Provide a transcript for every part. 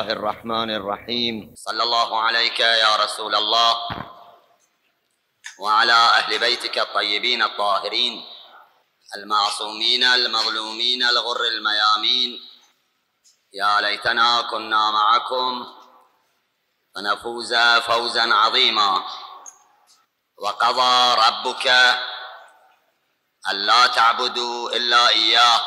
الرحمن الرحيم. صلى الله عليك يا رسول الله وعلى أهل بيتك الطيبين الطاهرين المعصومين المظلومين الغر الميامين. يا ليتنا كنا معكم فنفوز فوزا عظيما. وقضى ربك ألا تعبدوا إلا إياه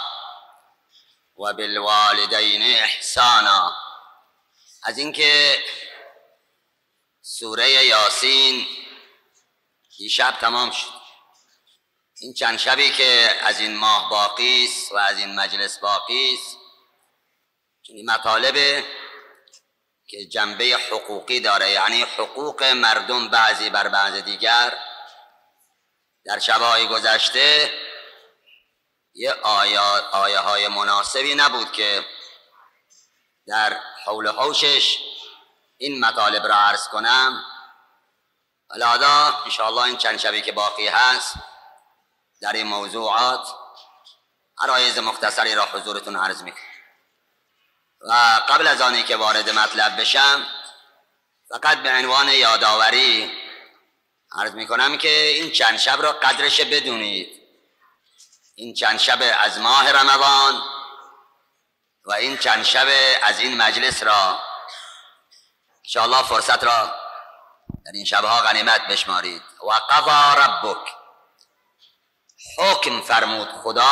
وبالوالدين إحسانا. از اینکه سوره یاسین دیشب تمام شد، این چند شبی که از این ماه باقی است و از این مجلس باقی است، چون مطالب که جنبه حقوقی داره، یعنی حقوق مردم بعضی بر بعض دیگر. در شبهای گذشته یه آیه های مناسبی نبود که در حول و حوشش این مطالب را عرض کنم. الان انشاءالله این چند شبی که باقی هست در این موضوعات عرایض مختصری را حضورتون عرض میکنم. و قبل از آنی که وارد مطلب بشم فقط به عنوان یادآوری عرض میکنم که این چند شب را قدرش بدونید. این چند شب از ماه رمضان و این چند شب از این مجلس را انشاءالله فرصت را در این شبها غنیمت بشمارید. و قضا ربک، حکم فرمود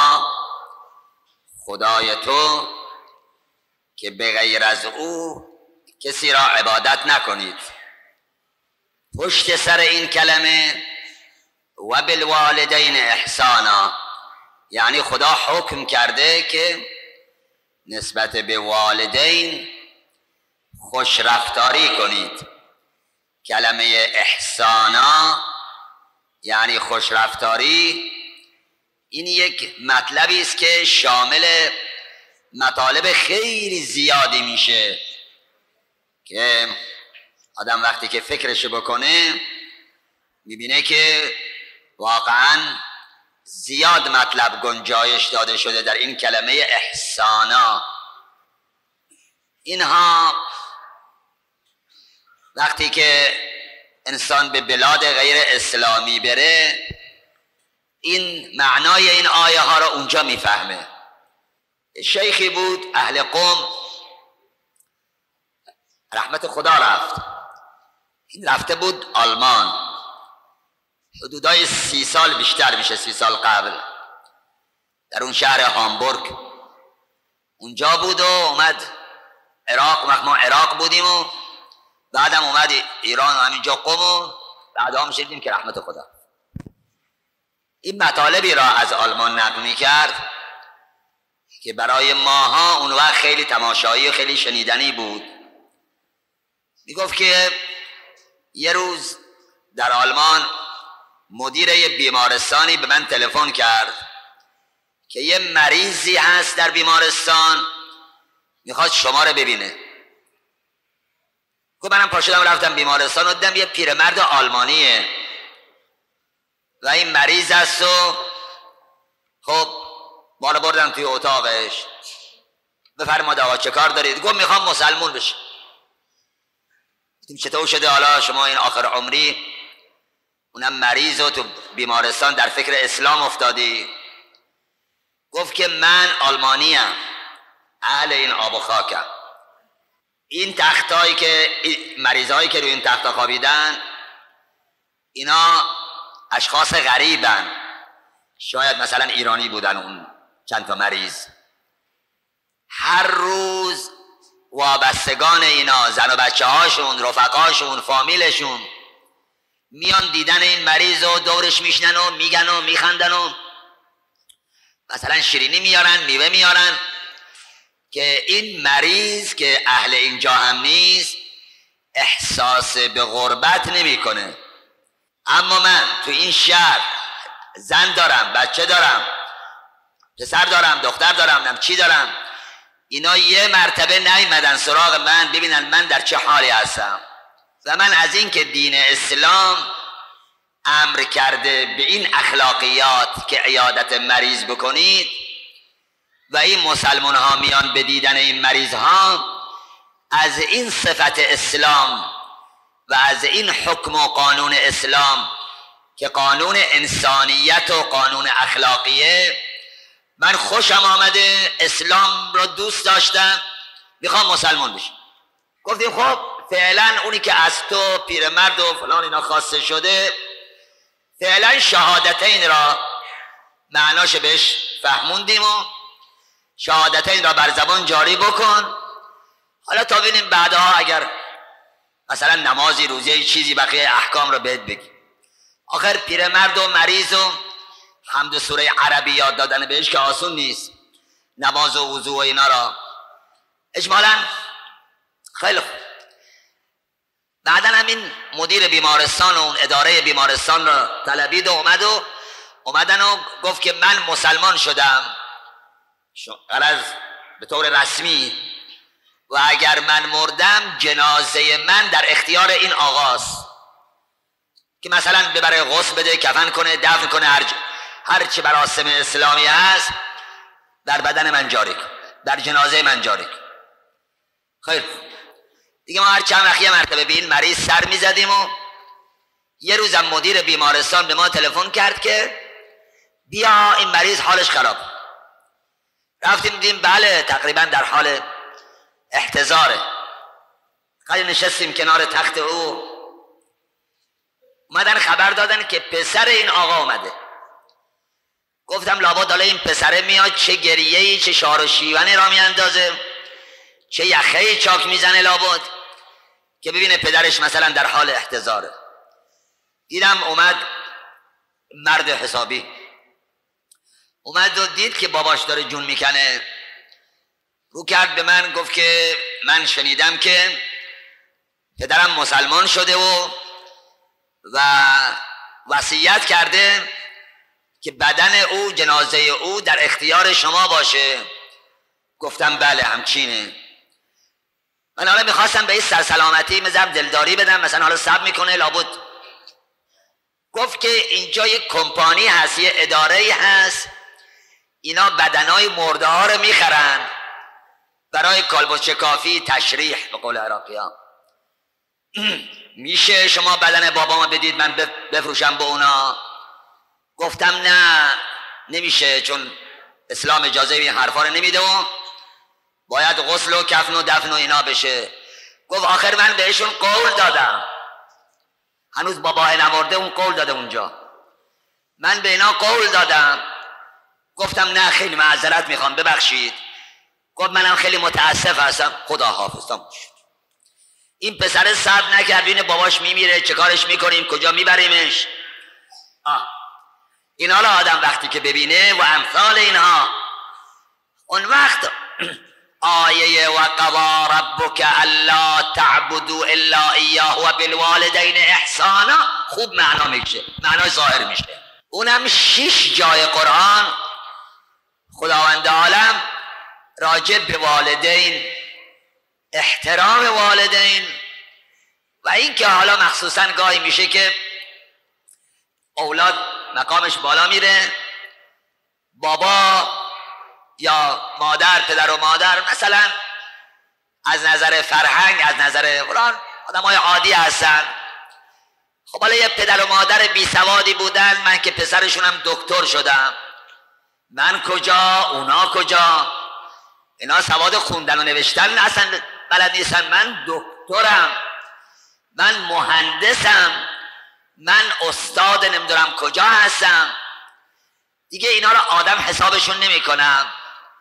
خدای تو که به غیر از او کسی را عبادت نکنید. پشت سر این کلمه و بالوالدین احسانا، یعنی خدا حکم کرده که نسبت به والدین خوش رفتاری کنید. کلمه احسانا یعنی خوش رفتاری، این یک مطلبی است که شامل مطالب خیلی زیادی میشه که آدم وقتی که فکرش بکنه میبینه که واقعا زیاد مطلب گنجایش داده شده در این کلمه احسانا. اینها وقتی که انسان به بلاد غیر اسلامی بره این معنای این آیه ها را اونجا میفهمه. شیخی بود اهل قم، رحمت خدا رفت، این رفته بود آلمان، حدودای 30 سال بیشتر میشه، 30 سال قبل، در اون شهر هامبورگ اونجا بود و اومد عراق. ما عراق بودیم و بعدم اومد ایران و همینجا قم و بعدا هم شدیم که رحمت خدا. این مطالبی را از آلمان نقل میکرد که برای ماها اون وقت خیلی تماشایی و خیلی شنیدنی بود. میگفت که یه روز در آلمان مدیر یه بیمارستانی به من تلفن کرد که یه مریضی هست در بیمارستان میخواد شما رو ببینه. گفت منم پاشدم رفتم بیمارستان و دیدم یه پیرمرد آلمانیه و این مریض است و خب ما رو بردم توی اتاقش. بفرماد آقا چه کار دارید؟ گفت میخوام مسلمون بشم. چطور شده حالا شما این آخر عمری اونم مریض و تو بیمارستان در فکر اسلام افتادی؟ گفت که من آلمانیم، اهل این آب و خاکم. این تختایی که مریضایی که روی این تخت خوابیدن اینا اشخاص غریبن، شاید مثلا ایرانی بودن اون چند تا مریض. هر روز وابستگان اینا، زن و بچه هاشون، رفقاشون، فامیلشون میان دیدن این مریض و دورش میشنن و میگن و میخندن و مثلا شیرینی میارن، میوه میارن که این مریض که اهل اینجا هم نیست احساس به غربت نمیکنه. اما من تو این شهر زن دارم، بچه دارم، پسر دارم، دختر دارم، چی دارم، اینا یه مرتبه نیومدن سراغ من ببینن من در چه حالی هستم. و من از این که دین اسلام امر کرده به این اخلاقیات که عیادت مریض بکنید و این مسلمان ها میان به دیدن این مریض ها از این صفت اسلام و از این حکم و قانون اسلام که قانون انسانیت و قانون اخلاقیه، من خوشم آمده، اسلام را دوست داشتم، میخوام مسلمان بشم. گفتیم خب فعلا اونی که از تو پیرمرد و فلان اینا خواسته شده، فعلا شهادتین را معناش بهش فهموندیم و شهادتین را بر زبان جاری بکن، حالا تا ببینیم بعدها اگر مثلا نمازی روزی چیزی بقیه احکام را بهت بگی. آخر پیرمرد و مریض و حمد و سوره عربی یاد دادن بهش که آسون نیست، نماز و وضو و اینا را اجمالا. خیلی خوب. بعدا همین مدیر بیمارستان و اون اداره بیمارستان را طلبید و اومدن و گفت که من مسلمان شدم غرض به طور رسمی، و اگر من مردم جنازه من در اختیار این آقاست که مثلا ببره غسل بده، کفن کنه، دفن کنه، هر چه مراسم اسلامی هست در بدن من جاری کن، در جنازه من جاری کن. خیر دیگه ما هر چند وقت یه مرتبه به این مریض سر میزدیم و یه روزم مدیر بیمارستان به ما تلفن کرد که بیا این مریض حالش خراب. رفتیم دیدیم بله تقریبا در حال احتضاره. خیلی نشستیم کنار تخت او، اومدن خبر دادن که پسر این آقا اومده. گفتم لابد حالا این پسره میاد چه گریه‌ای چه شار و شیونی را میاندازه، چه یخه‌ای چاک میزنه لابد که ببینه پدرش مثلا در حال احتضاره. دیدم اومد مرد حسابی، اومد و دید که باباش داره جون میکنه، رو کرد به من گفت که من شنیدم که پدرم مسلمان شده و وصیت کرده که بدن او جنازه او در اختیار شما باشه. گفتم بله همچینه. من حالا میخواستم به این سرسلامتی مذهب دلداری بدم، مثلا حالا صبر میکنه لابد. گفت که اینجا یک کمپانی هست، یه اداره هست، اینا بدنهای مرده ها رو میخرن برای کالبد کافی تشریح به قول عراقی ها. میشه شما بدن بابامو بدید من بفروشم به اونا؟ گفتم نه نمیشه، چون اسلام اجازه این حرفا رو نمیده و باید غسل و کفن و دفن و اینا بشه. گفت آخر من بهشون قول دادم، هنوز باباه نمرده اون قول داده اونجا، من به اینا قول دادم. گفتم نه خیلی معذرت میخوام ببخشید. گفت منم خیلی متاسف هستم، خدا حافظ. این پسر صبر نکرد ببینه باباش میمیره چه کارش میکنیم، کجا میبریمش. این حالا آدم وقتی که ببینه و امثال اینها، اون وقت آیه و قضا ربک الا تعبدوا الا ایاه و بالوالدین احسانا خوب معنا میشه، معنای ظاهر میشه. اونم 6 جای قرآن خداوند عالم راجع به والدین، احترام والدین و این که حالا مخصوصا گاهی میشه که اولاد مقامش بالا میره، بابا یا مادر، پدر و مادر مثلا از نظر فرهنگ، از نظر قرآن آدم های عادی هستن. خب حالا یه پدر و مادر بی سوادی بودن، من که پسرشونم دکتر شدم، من کجا اونا کجا، اینا سواد خوندن و نوشتن اصلا بلد نیستن، من دکترم، من مهندسم، من استاد نمیدونم کجا هستم. دیگه اینا رو آدم حسابشون نمی کنم.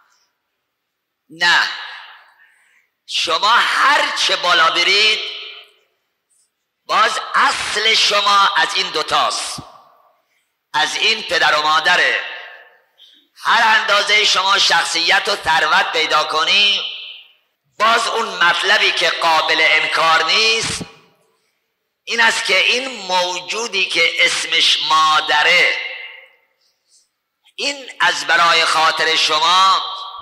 نه، شما هر چه بالا برید باز اصل شما از این دوتاست، از این پدر و مادره. هر اندازه شما شخصیت و ثروت پیدا کنی، باز اون مطلبی که قابل انکار نیست این است که این موجودی که اسمش مادره، این از برای خاطر شما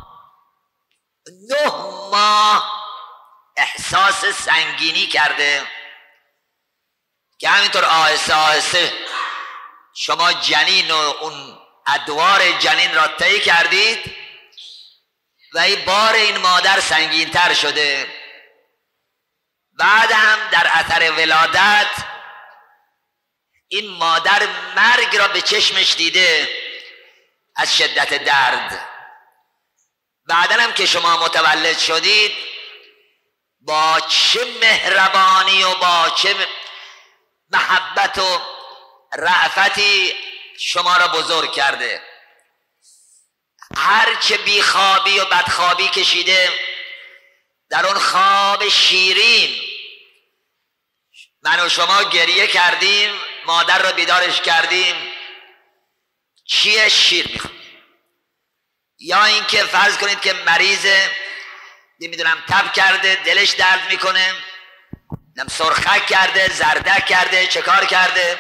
9 ماه احساس سنگینی کرده که همینطور آهسته آهسته شما جنین و اون ادوار جنین را طی کردید و این بار این مادر سنگین تر شده بعد هم در اثر ولادت این مادر مرگ را به چشمش دیده از شدت درد. بعدا هم که شما متولد شدید با چه مهربانی و با چه محبت و رأفتی شما را بزرگ کرده. هرچه بیخوابی و بدخوابی کشیده در اون خواب شیرین من و شما گریه کردیم، مادر را بیدارش کردیم، چیه؟ شیر میخوریم. یا اینکه فرض کنید که مریضه، نمیدونم تب کرده، دلش درد میکنه، سرخک کرده، زردک کرده، چه کار کرده،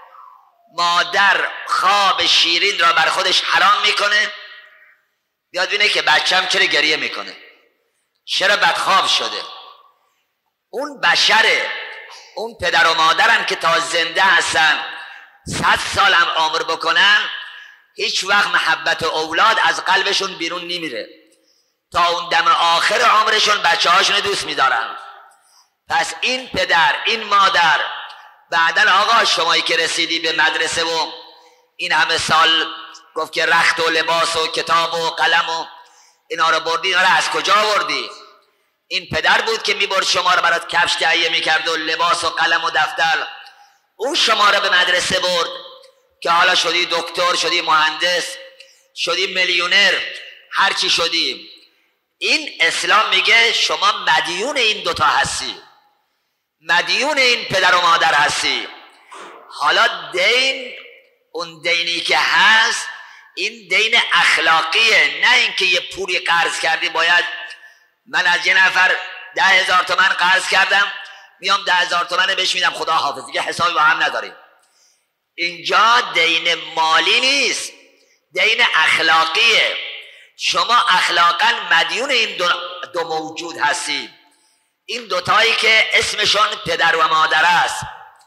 مادر خواب شیرین را بر خودش حرام میکنه، بیاد بینه که بچم چرا گریه میکنه، چرا بدخواب شده. اون بشره، اون پدر و مادرم که تا زنده هستن 100 سال هم عمر بکنن، هیچ وقت محبت اولاد از قلبشون بیرون نمیره، تا اون دم آخر عمرشون بچه هاشون دوست میدارن. پس این پدر، این مادر، بعدن آقا شمایی که رسیدی به مدرسه و این همه سال گفت که رخت و لباس و کتاب و قلم و اینا رو بردی، اینا رو از کجا بردی؟ این پدر بود که میبرد شما رو برات کفش تهیه میکرد و لباس و قلم و دفتر. اون شما رو به مدرسه برد که حالا شدی دکتر، شدی مهندس، شدی میلیونر، هرچی شدی. این اسلام میگه شما مدیون این دوتا هستی، مدیون این پدر و مادر هستی. حالا دین، اون دینی که هست این دین اخلاقیه، نه اینکه یه پولی قرض کردی باید من از یه نفر 10,000 تومن قرض کردم میام 10,000 تومن بهش میدم خدا حافظ، دیگه حسابی با هم نداریم. اینجا دین مالی نیست، دین اخلاقیه. شما اخلاقا مدیون این دو موجود هستی، این دوتایی که اسمشون پدر و مادر است.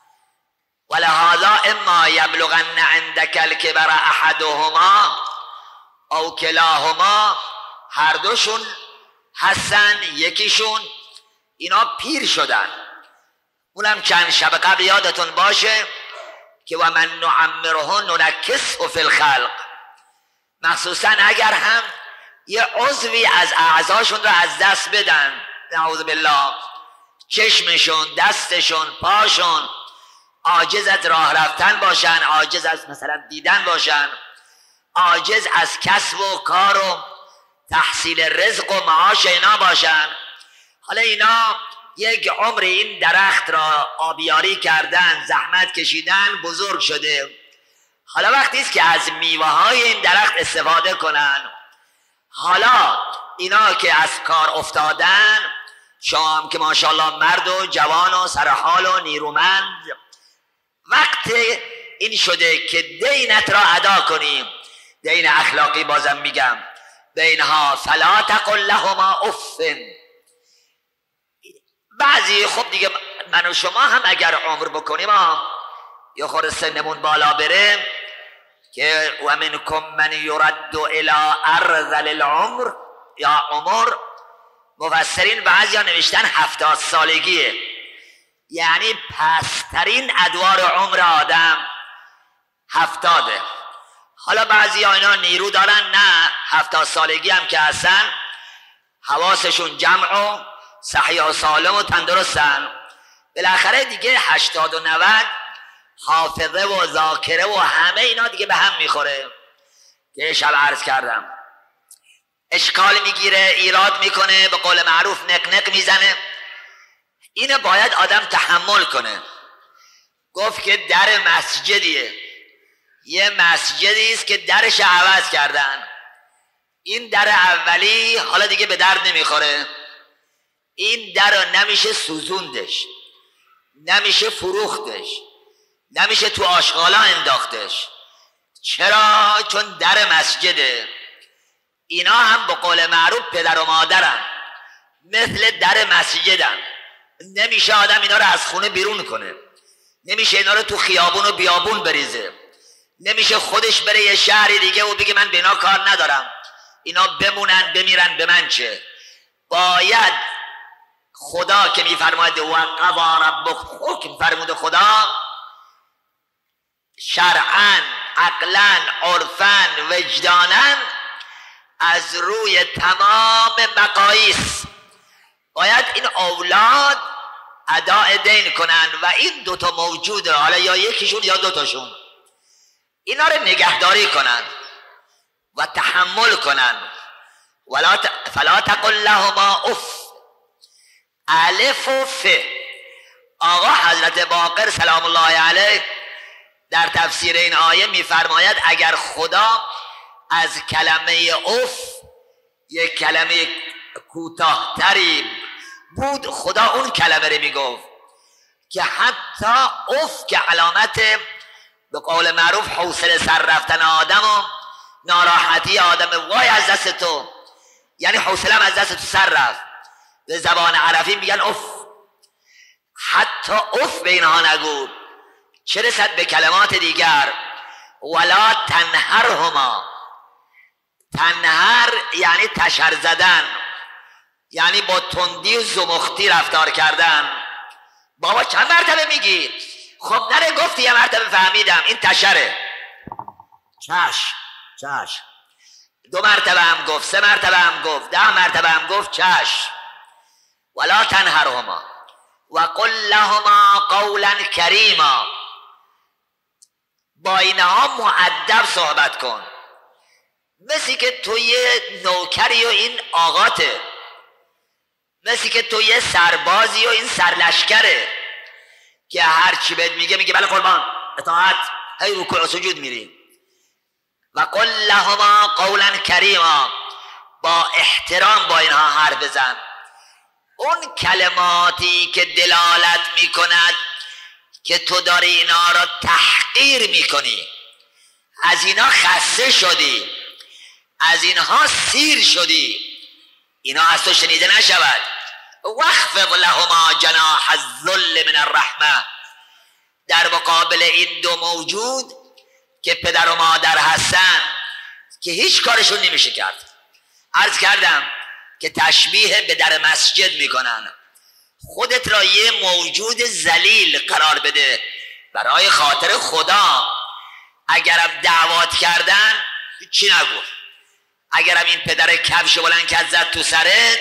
ولهذا اما یبلغن عندک الکبر احدهما او کلاهما، هر دوشون هستن، یکیشون، اینا پیر شدن. اونم چند شب قبل یادتون باشه که و من نعمره ننکسه فی الخلق، مخصوصا اگر هم یه عضوی از اعضاشون رو از دست بدن، نعوذ بالله، چشمشون، دستشون، پاشون، عاجز از راه رفتن باشن، عاجز از مثلا دیدن باشن، عاجز از کسب و کار و تحصیل رزق و معاش اینا باشن. حالا اینا یک عمر این درخت را آبیاری کردن، زحمت کشیدن، بزرگ شده. حالا وقتی است که از میوه های این درخت استفاده کنن. حالا اینا که از کار افتادن، شما هم که ماشاءالله مرد و جوان و سرحال و نیرومند، وقت این شده که دینت را ادا کنیم، دین اخلاقی. بازم میگم بینها فلا تقل لهما اف. بعضی خب دیگه من و شما هم اگر عمر بکنیم یا خود سنمون بالا بره که و منکم من یرد الی ارذل العمر یا عمر، مفسرین بعضی ها نوشتن 70 سالگیه، یعنی پسترین ادوار عمر آدم 70. حالا بعضی ها اینا نیرو دارن، نه 70 سالگی هم که هستن حواسشون جمع و صحیح و سالم و تندرستن، بالاخره دیگه 80 و 90 حافظه و ذاکره و همه اینا دیگه به هم میخوره. که شب عرض کردم اشکال میگیره، ایراد میکنه، به قول معروف نق میزنه. اینو باید آدم تحمل کنه. گفت که در مسجدیه، یه مسجدی است که درش عوض کردن، این در اولی حالا دیگه به درد نمیخوره، این در نمیشه سوزوندش، نمیشه فروختش، نمیشه تو آشغالا انداختش. چرا؟ چون در مسجده. اینا هم به قول معروف پدر و مادرن، مثل در مسجدن. نمیشه آدم اینا رو از خونه بیرون کنه، نمیشه اینا رو تو خیابون و بیابون بریزه، نمیشه خودش بره یه شهری دیگه و بگه من به اینا کار ندارم، اینا بمونن بمیرن به من چه. باید خدا که میفرماید و قضا ربک، حکم فرمود خدا شرعاً، عقلاً، عرفاً، وجداناً، از روی تمام مقاییس باید این اولاد اداء دین کنن و این دوتا موجوده، حالا یا یکیشون یا دوتاشون، اینا رو نگهداری کنن و تحمل کنن. فلا تقل لهما اف. الف و ف. آقا حضرت باقر سلام الله علیه در تفسیر این آیه میفرماید اگر خدا از کلمه اف یک کلمه کوتاه‌تری بود، خدا اون کلمه رو میگفت که حتی اف که علامت به قول معروف حوصله سر رفتن آدم و ناراحتی آدم، وای از دست تو، یعنی حوصله‌ام از دست تو سر رفت، به زبان عربی میگن اف. حتی اف به اینها نگو، چه رسد به کلمات دیگر. ولا تنهرهما. تنهر یعنی تشر زدن، یعنی با تندی و زمختی رفتار کردن. بابا چند مرتبه میگی؟ خب نره گفتی یه مرتبه فهمیدم، این تشره. چش 2 مرتبه هم گفت، 3 مرتبه هم گفت، 10 مرتبه هم گفت چش. ولا تنهرهما و قل لهما قولا کریما. با اینها مؤدب صحبت کن، مثل که تو یه نوکری و این آقاته، مثل که تو یه سربازی و این سرلشکره که هر چی بهت میگه بله قربان، اطاعت، هی رکوع و سجود میری. و قل لهما قولا کریما. با احترام با اینها حرف بزن. اون کلماتی که دلالت میکند که تو داری اینا را تحقیر میکنی، از اینا خسته شدی، از اینها سیر شدی، اینا از تو شنیده نشود. واخفض لهما جناح الذل من الرحمه. در مقابل این دو موجود که پدر و مادر هستن که هیچ کارشون نمیشه کرد، عرض کردم که تشبیه به در مسجد میکنن. خودت را یه موجود ذلیل قرار بده برای خاطر خدا. اگرم دعوات کردن چی نگو، اگرم این پدر کفش بلند که زد تو سرت،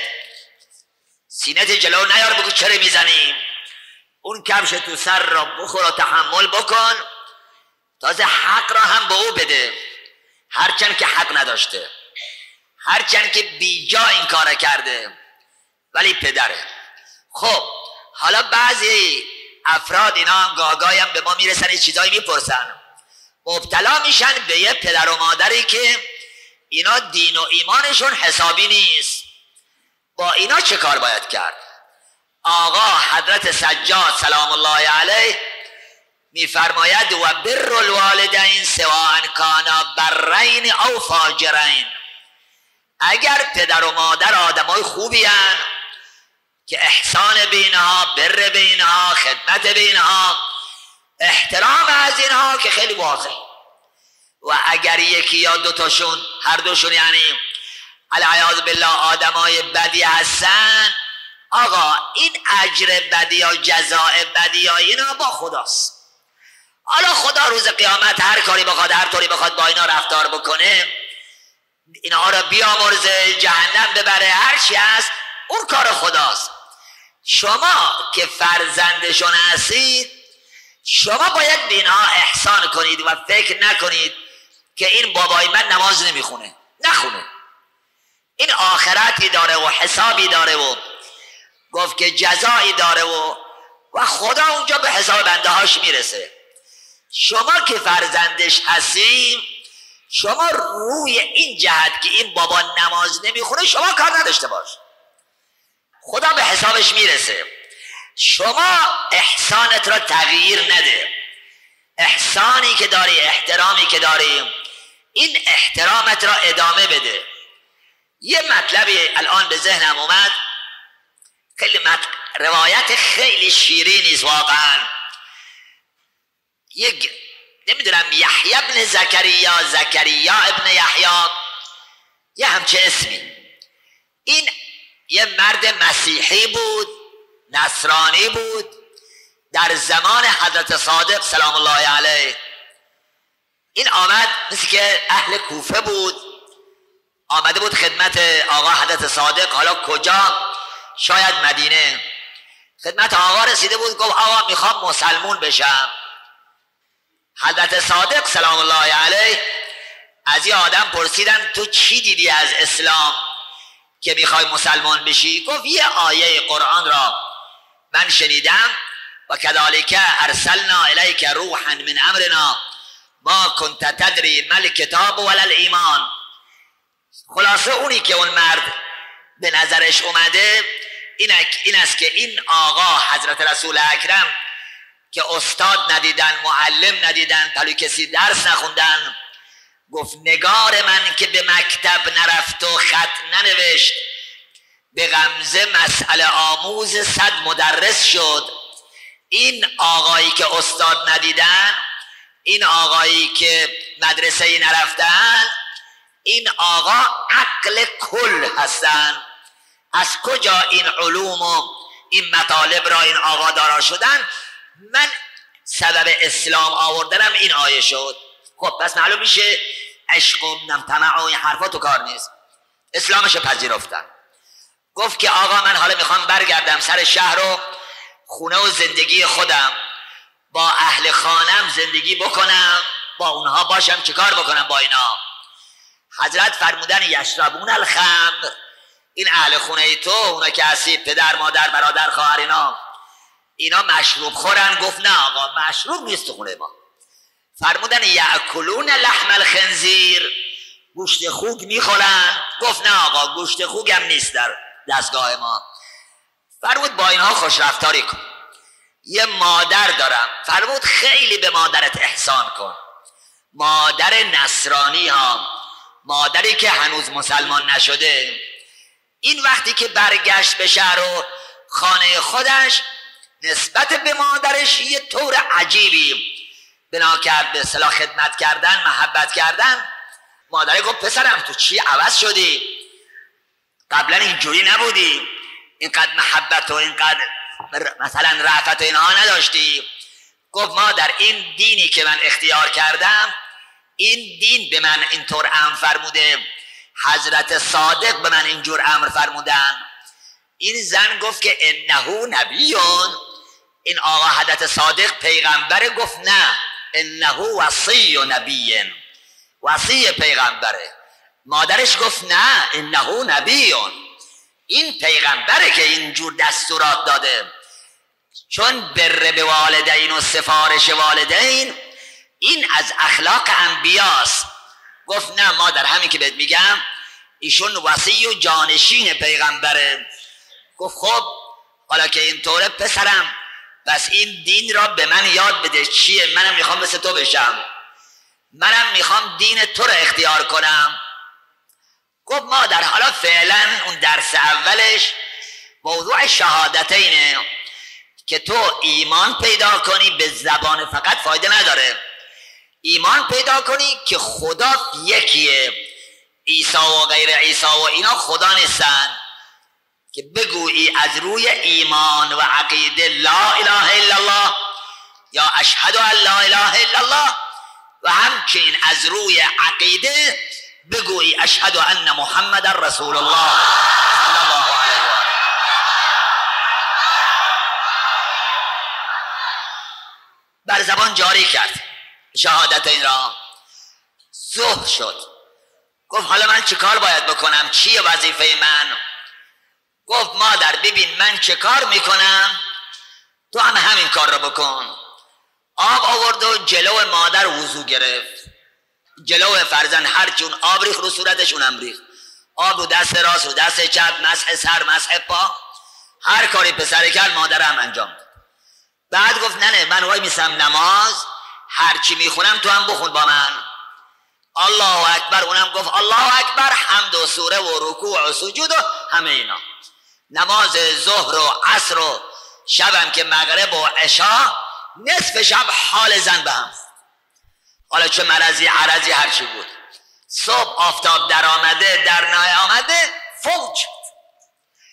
سینت جلو نیار بگو چرا میزنیم، اون کفش تو سر را بخور و تحمل بکن، تازه حق را هم به او بده، هرچند که حق نداشته، هرچند که بیجا این کار کرده، ولی پدره. خب حالا بعضی افراد اینا گاهی هم به ما میرسن یه چیزایی میپرسن، مبتلا میشن به یه پدر و مادری که اینا دین و ایمانشون حسابی نیست. با اینا چه کار باید کرد؟ آقا حضرت سجاد سلام الله علیه میفرماید و بر الوالدین سواء کانا برین او فاجرین. اگر پدر و مادر آدمای خوبی هن که احسان به اینها، بر به اینها، خدمت به اینها، احترام از اینها که خیلی واضح، و اگر یکی یا دوتاشون، هر دوشون یعنی العیاذ بالله آدمای بدی هستن، آقا این اجر بدی یا جزاء بدی یا اینا با خداست. حالا خدا روز قیامت هر کاری بخواد، هر طوری بخواد با اینا رفتار بکنه، اینا را بیامرزه، جهنم ببره، هر چی هست اون کار خداست. شما که فرزندشون هستید، شما باید به اینها احسان کنید و فکر نکنید که این بابای من نماز نمیخونه، نخونه، این آخرتی داره و حسابی داره و گفت که جزایی داره و خدا اونجا به حساب بنده هاش میرسه. شما که فرزندش هستیم، شما روی این جهت که این بابا نماز نمیخونه شما کار نداشته باش، خدا به حسابش میرسه. شما احسانت را تغییر نده، احسانی که داری، احترامی که داری، این احترامت را ادامه بده. یه مطلبی الان به ذهنم اومد، خیلی روایت خیلی شیرینی است واقعا. یک نمیدونم یحیی ابن زکریا ابن یحیی، یه همچه اسمی، این یه مرد مسیحی بود نصرانی بود در زمان حضرت صادق سلام الله علیه. این آمد مثل که اهل کوفه بود، آمده بود خدمت آقا حضرت صادق، حالا کجا؟ شاید مدینه. خدمت آقا رسیده بود، گفت آقا میخوام مسلمون بشم. حضرت صادق سلام الله علیه از این آدم پرسیدن تو چی دیدی از اسلام که میخوای مسلمان بشی؟ گفت یه آیه قرآن را من شنیدم و کذالک ارسلنا الیک روحا من امرنا ما کنت تدری ما الکتاب ولا الایمان. خلاصه اونی که اون مرد به نظرش اومده این است که این آقا حضرت رسول اکرم که استاد ندیدن، معلم ندیدن، پلوی کسی درس نخوندن، گفت نگار من که به مکتب نرفت و خط ننوشت، به غمزه مسئله آموز 100 مدرس شد. این آقایی که استاد ندیدن، این آقایی که مدرسه ای نرفتن، این آقا عقل کل هستن. از کجا این علوم و این مطالب را این آقا دارا شدن؟ من سبب اسلام آوردنم این آیه شد. خب پس معلوم میشه عشق و طمع و این حرفا تو کار نیست. اسلامش پذیرفتن. گفت که آقا من حالا میخوام برگردم سر شهر و خونه و زندگی خودم، با اهل خانم زندگی بکنم، با اونها باشم، چیکار بکنم با اینا؟ حضرت فرمودن یشربون الخمر، این اهل خونه تو، اونا که هستی پدر مادر برادر خواهر اینا مشروب خورن. گفت نه آقا مشروب نیست تو خونه ما. فرمودن یاکلون لحم الخنزیر، گوشت خوک میخورن. گفت نه آقا گوشت خوک هم نیست در دستگاه ما. فرمود با اینها خوش رفتاری کن. یه مادر دارم، فرمود خیلی به مادرت احسان کن. مادر نصرانی ها، مادری که هنوز مسلمان نشده، این وقتی که برگشت به شهر و خانه خودش، نسبت به مادرش یه طور عجیبی بنا کرد به اصطلاح خدمت کردن، محبت کردن. مادر گفت پسرم تو چی عوض شدی؟ قبلا اینجوری نبودی، اینقدر محبت و اینقدر مثلا رأفت و اینها نداشتی. گفت مادر این دینی که من اختیار کردم، این دین به من اینطور امر فرموده، حضرت صادق به من اینجور امر فرمودن. این زن گفت که انه نبیون، این آقا حضرت صادق پیغمبره؟ گفت نه، انه وصی نبی، وصی پیغمبره. مادرش گفت نه انه نبیون، این پیغمبره که اینجور دستورات داده، چون بر به والدین و سفارش والدین این از اخلاق انبیاست. گفت نه مادر همین که بهت میگم، ایشون وصی و جانشین پیغمبره. گفت خب حالا که اینطوره پسرم، بس این دین را به من یاد بده. چیه؟ منم میخوام مثل تو بشم، منم میخوام دین تو را اختیار کنم. گفت مادر حالا فعلا اون درس اولش موضوع شهادتینه که تو ایمان پیدا کنی، به زبان فقط فایده نداره. ایمان پیدا کنی که خدا یکیه، عیسی و غیر عیسی و اینا خدا نیستن، که بگویی از روی ایمان و عقیده لا اله الا الله یا اشهد ان لا اله الا الله، و همچنین از روی عقیده بگویی اشهد ان محمد رسول الله صلی الله علیه و آله. بر زبان جاری کرد شهادت این را. ظهر شد. گفت حالا من چه کار باید بکنم؟ چیه وظیفه من؟ گفت مادر ببین من چه کار میکنم، تو هم همین کار رو بکن. آب آورد و جلو مادر وضو گرفت، جلو فرزند هرچون آب ریخت رو صورتش اونم ریخت، آب رو دست راست رو دست چپ، مسح سر مسح پا، هر کاری پسر کرد مادر هم انجام داد. بعد گفت نه من وای میسم نماز، هرچی میخونم تو هم بخون با من. الله اکبر، اونم گفت الله اکبر، حمد و سوره و رکوع و سجود و همه اینا. نماز ظهر و عصر و شبم که مغرب و عشا، نصف شب حال زن به هم، حالا چه مرضی عرضی هرچی بود. صبح آفتاب در آمده در نیامده فوت شد.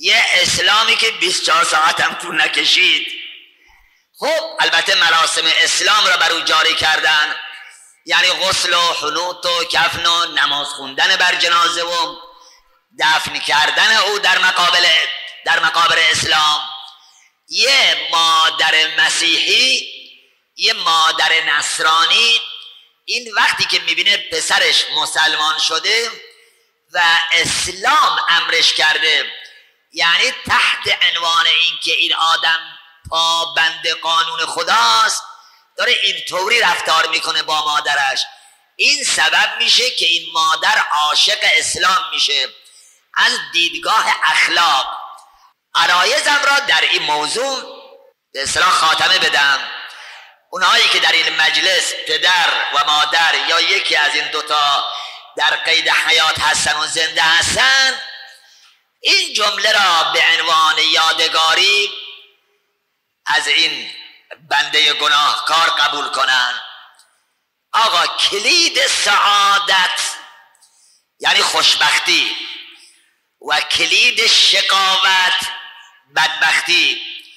یه اسلامی که 24 ساعت هم طول نکشید. خب البته مراسم اسلام را بر او جاری کردن، یعنی غسل و حنوط و کفن و نماز خوندن بر جنازه و دفن کردن او در مقابر اسلام. یه مادر مسیحی، یه مادر نصرانی، این وقتی که میبینه پسرش مسلمان شده و اسلام امرش کرده، یعنی تحت عنوان این که این آدم پابند قانون خداست، داره اینطوری رفتار میکنه با مادرش، این سبب میشه که این مادر عاشق اسلام میشه. از دیدگاه اخلاق عرایزم را در این موضوع به اصطلاح خاتمه بدم. اونهایی که در این مجلس پدر و مادر یا یکی از این دوتا در قید حیات هستن و زنده هستن، این جمله را به عنوان یادگاری از این بنده گناهکار قبول کنن. آقا کلید سعادت یعنی خوشبختی و کلید شقاوت بدبختی،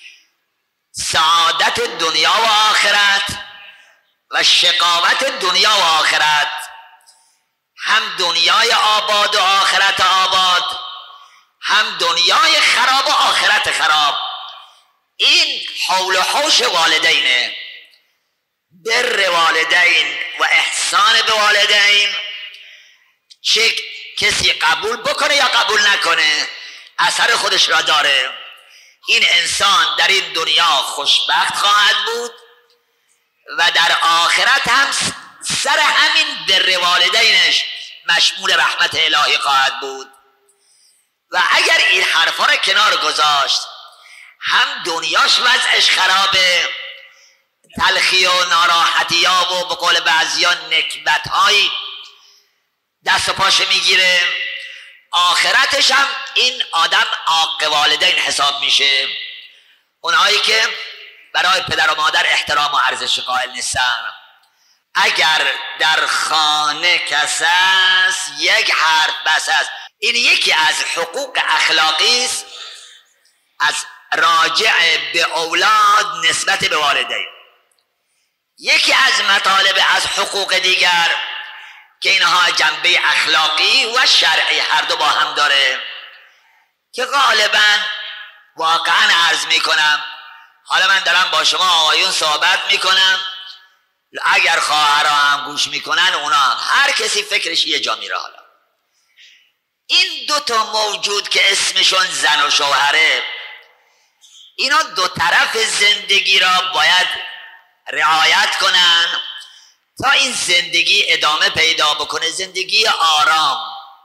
سعادت دنیا و آخرت و شقاوت دنیا و آخرت، هم دنیای آباد و آخرت آباد، هم دنیای خراب و آخرت خراب. این حول و حوش والدینه، بر والدین و احسان به والدین، چه کسی قبول بکنه یا قبول نکنه اثر خودش را داره. این انسان در این دنیا خوشبخت خواهد بود و در آخرت هم سر همین بر والدینش مشمول رحمت الهی خواهد بود. و اگر این حرفا را کنار گذاشت، هم دنیاش وضعش خرابه، تلخی و ناراحتی ها و به قول بعضیا نکبت های دست و پاش میگیره، آخرتش هم این آدم عاق والدین حساب میشه. اونهایی که برای پدر و مادر احترام و ارزش قائل نیستن. اگر در خانه کس است یک حرف بس است. این یکی از حقوق اخلاقی است از راجع به اولاد نسبت به والدین. یکی از مطالب از حقوق دیگر که اینها جنبه اخلاقی و شرعی هر دو با هم داره، که غالبا واقعا عرض میکنم، حالا من دارم با شما آقایون صحبت میکنم، اگر خواهرها هم گوش میکنن، اونا هر کسی فکرش یه جا میره. حالا این دوتا موجود که اسمشون زن و شوهره، اینا دو طرف زندگی را باید رعایت کنن تا این زندگی ادامه پیدا بکنه، زندگی آرام.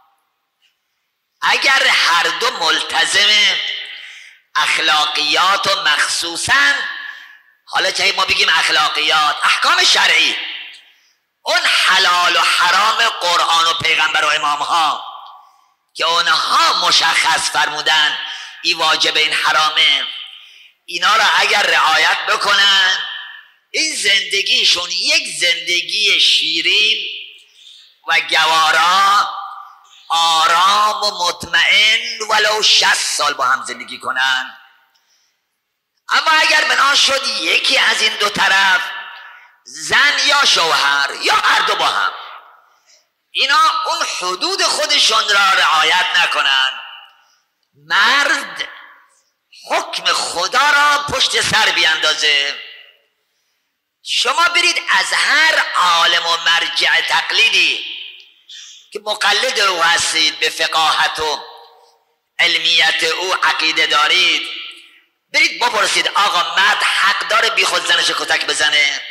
اگر هر دو ملتزم اخلاقیات و مخصوصا، حالا چه ما بگیم اخلاقیات، احکام شرعی، اون حلال و حرام قرآن و پیغمبر و امام ها که اونها مشخص فرمودن این واجب این حرامه، اینا را اگر رعایت بکنن، این زندگیشون یک زندگی شیرین و گوارا، آرام و مطمئن، ولو 60 سال با هم زندگی کنن. اما اگر بنا شد یکی از این دو طرف، زن یا شوهر یا هر دو با هم، اینا اون حدود خودشون را رعایت نکنن، مرد حکم خدا را پشت سر بیاندازه. شما برید از هر عالم و مرجع تقلیدی که مقلد او هستید، به فقاهت و علمیت او عقیده دارید، برید بپرسید آقا مرد حق داره بی خود زنش کتک بزنه؟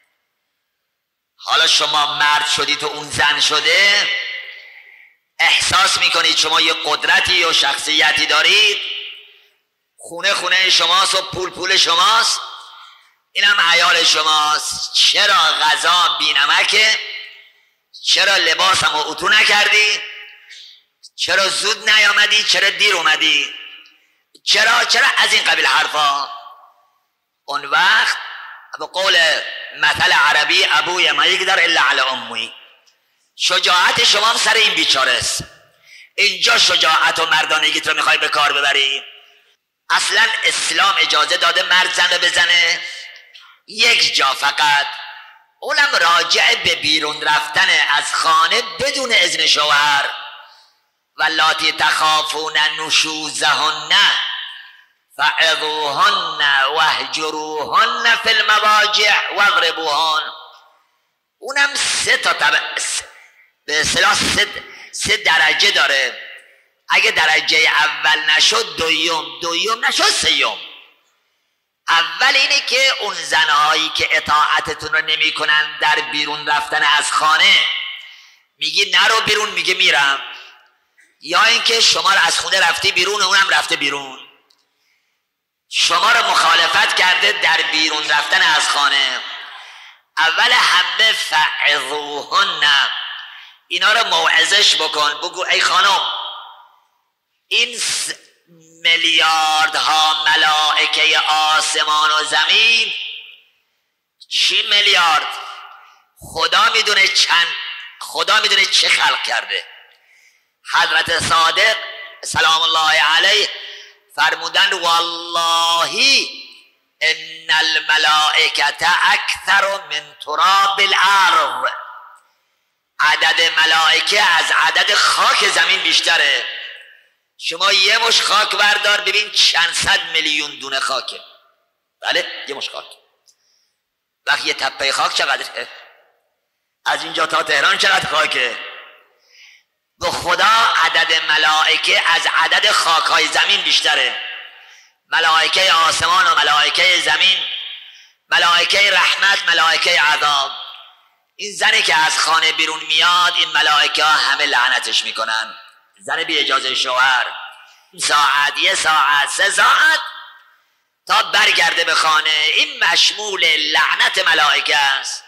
حالا شما مرد شدید و اون زن شده، احساس میکنید شما یه قدرتی و شخصیتی دارید، خونه خونه شماست و پول پول شماست، اینم عیال شماست، چرا غذا بی نمکه؟ چرا لباس هم اتو نکردی؟ چرا زود نیامدی؟ چرا دیر اومدی؟ چرا از این قبیل حرفا. اون وقت به قول مثل عربی ابوی ما یقدر الا علی امی، شجاعت شما هم سر این بیچاره است. اینجا شجاعت و مردانگیت رو میخوای به کار ببری؟ اصلا اسلام اجازه داده مرد زن رو بزنه یک جا فقط، اونم راجع به بیرون رفتن از خانه بدون اذن شوهر. واللاتی تخافون نشوزهن فعظوهن واهجروهن فی المضاجع واضربوهن. اونم به اصطلاح سه درجه داره. اگه درجه اول نشد دوم نشد سیوم. اول اینه که اون زنهایی که اطاعتتون رو نمی کنن در بیرون رفتن از خانه، میگی نرو بیرون میگه میرم، یا اینکه شما رو از خونه رفتی بیرون اونم رفته بیرون، شما رو مخالفت کرده در بیرون رفتن از خانه. اول همه فعظوهن، اینا رو موعظش بکن، بگو ای خانم این میلیاردها ملائکه آسمان و زمین، چی میلیارد، خدا میدونه چه خلق کرده. حضرت صادق سلام الله علیه فرمودند والله ان الملائکه اکثر من تراب الارض، عدد ملائکه از عدد خاک زمین بیشتره. شما یه مش خاک بردار ببین چند صد میلیون دونه خاکه. بله یه مش خاک، وقتی یه تپه خاک چقدره؟ از اینجا تا تهران چقدر خاکه؟ به خدا عدد ملائکه از عدد خاکهای زمین بیشتره. ملائکه آسمان و ملائکه زمین، ملائکه رحمت، ملائکه عذاب. این زنی که از خانه بیرون میاد این ملائکه ها همه لعنتش میکنن. زن بی اجازه شوهر ساعت، یه ساعت، 3 ساعت تا برگرده به خانه، این مشمول لعنت ملائکه است.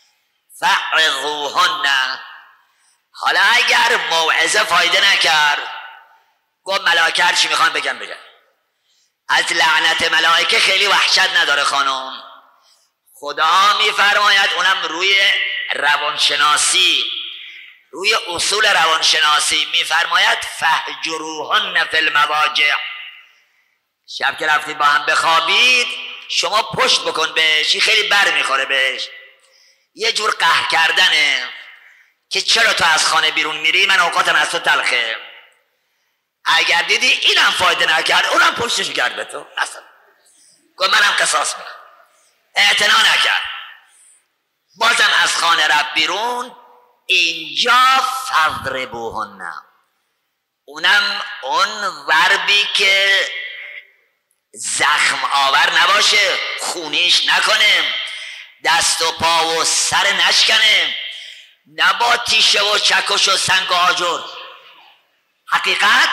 فعظوهن. حالا اگر موعظه فایده نکرد، گفت ملائکه هر چی میخوان بگن. از لعنت ملائکه خیلی وحشت نداره خانم. خدا میفرماید، اونم روی روانشناسی، روی اصول روانشناسی میفرماید فهجروهن فی المضاجع. شب که رفتید با هم بخوابید شما پشت بکن بهش، خیلی بر میخوره بهش، یه جور قهر کردنه که چرا تو از خانه بیرون میری، من اوقاتم از تو تلخه. اگر دیدی اینم فایده نکرد اونم پشتش کرد به تو، اصلا گفت منم قصاص میکنم، اعتنا نکرد، بازم از خانه رفت بیرون، اینجا فضربوهن. اونم اون ضربی که زخم آور نباشه، خونیش نکنه، دست و پا و سر نشکنه، نه با تیشه و چکش و سنگ و آجر. حقیقت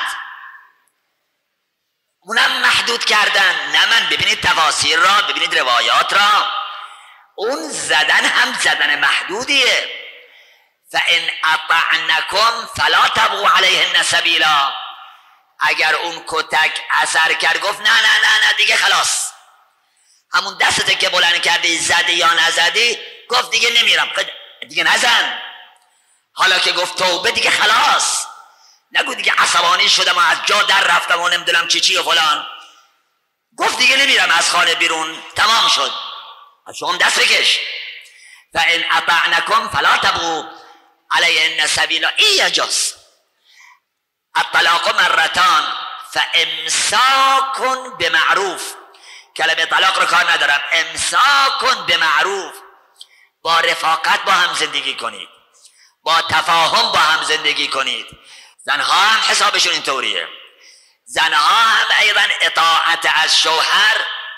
اونم محدود کردن. نه من ببینید تفاسیر را، ببینید روایات را، اون زدن هم زدن محدودیه. فَإِنْ أَطَعْنَكُمْ فَلَا تَبْغُوا عَلَيْهِنَّ سَبِيلًا. اگر اون کتک اثر کرد، گفت نه نه نه نه دیگه خلاص، همون دستت که بلند کردی زدی یا نزدی، گفت دیگه نمیرم، دیگه نزن. حالا که گفت توبه دیگه خلاص، نگو دیگه عصبانی شدم و از جا در رفتم و نمیدونم چی و فلان. گفت دیگه نمیرم از خانه بیرون، تمام شد، از شما دست بکش. فَإِنْ أَطَعْنَكُمْ فَلَا تَبْغُوا عَلَيْهِنَّ سَبِيلًا. این یجاز. الطلاق مرتان فامساک بمعروف. کلمه طلاق رو کار ندارم، امساک بمعروف. با رفاقت با هم زندگی کنید، با تفاهم با هم زندگی کنید. زنها هم حسابشون اینطوریه، زنها هم ایضا اطاعت از شوهر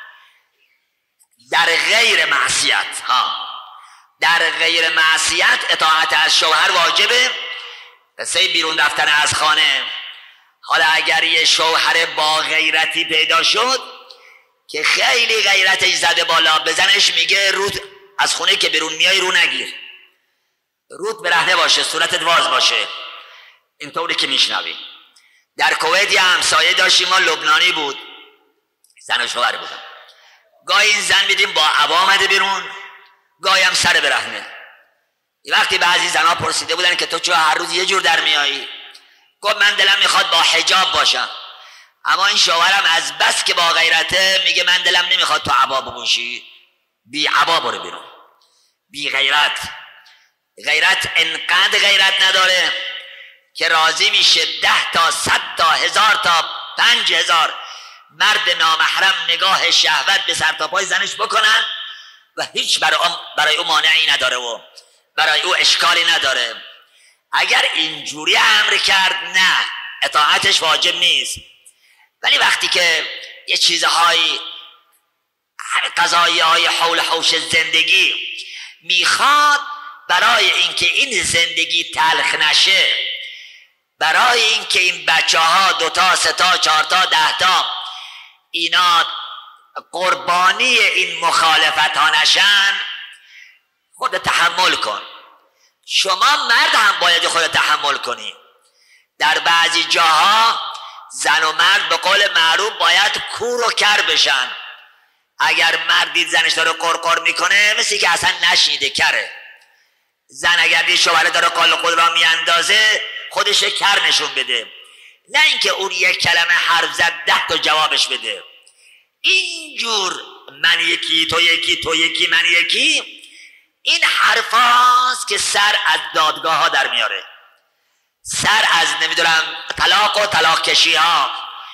در غیر معصیت در غیر معصیت اطاعت از شوهر واجبه. قصه بیرون رفتن از خانه، حالا اگر یه شوهر با غیرتی پیدا شد که خیلی غیرتش زده بالا، بزنش میگه رود از خونه که بیرون میای رو نگیر، رود برهنه باشه، صورتت واز باشه، اینطوری که میشنوی. در کویت یه همسایه داشتیم ما، لبنانی بود، زن و شوهر بودن. گاهی این زن میدیم با عبا آمده بیرون، گاهی هم سر برهنه. وقتی بعضی زنها پرسیده بودن که تو چرا هر روز یه جور در میایی، گفت من دلم میخواد با حجاب باشم، اما این شوهرم از بس که با غیرته میگه من دلم نمیخواد تو عبا بپوشی، بی عبا برو بیرون. بی غیرت. غیرت انقدر غیرت نداره که راضی میشه 10 تا 100 تا 1000 تا 5000 مرد نامحرم نگاه شهوت به سر تا پای زنش بکنن و هیچ برای او مانعی نداره و برای او اشکالی نداره. اگر اینجوری امر کرد نه، اطاعتش واجب نیست. ولی وقتی که یه چیزهای قضایی های حول حوش زندگی میخواد برای اینکه این زندگی تلخ نشه، برای اینکه این بچه ها 2 تا 3 تا 4 تا 10 تا اینا قربانی این مخالفت ها نشن، خود تحمل کن. شما مرد هم باید خود تحمل کنی. در بعضی جاها زن و مرد به قول معروف باید کور و کر بشن. اگر مرد دید زنش داره قرقر میکنه مثل که اصلا نشنیده کره. زن اگر دید شوهر داره قال خود را میاندازه خودش کر نشون بده، نه اینکه اون یک کلمه حرف زد 10 تا جوابش بده. اینجور من یکی تو یکی تو یکی من یکی، این حرف هاست که سر از دادگاه ها در میاره، سر از نمیدونم طلاق و طلاق کشی ها.